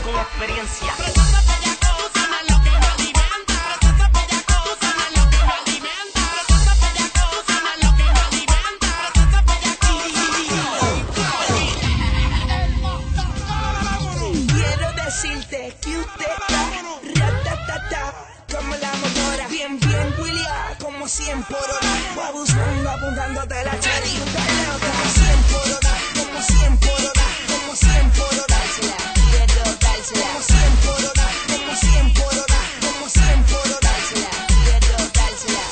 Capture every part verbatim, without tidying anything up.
con experiencia. Quiero decirte que usted está ratatata, como la motora, bien, bien, William, como cien por hora. Va buscando, apuntándote la cherry, como cien por hora, como cien por hora, como cien por hora. Dársela, quiero dársela, como cien por hora, como cien por hora, como cien por hora. Dársela, quiero dársela.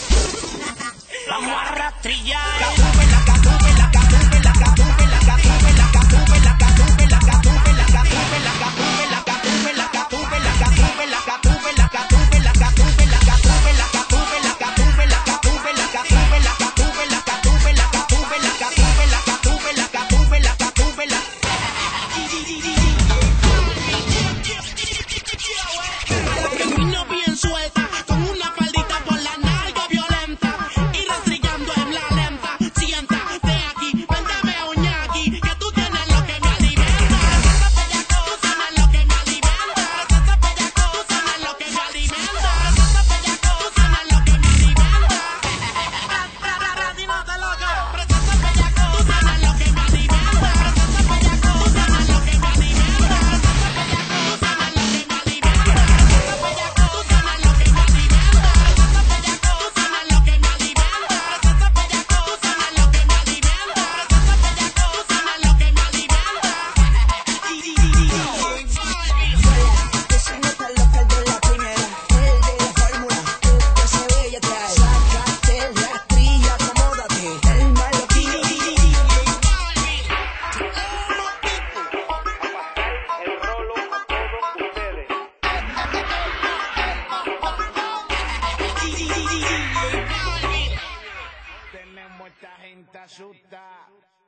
Vamos a rastrillar. Tenemos esta gente asusta.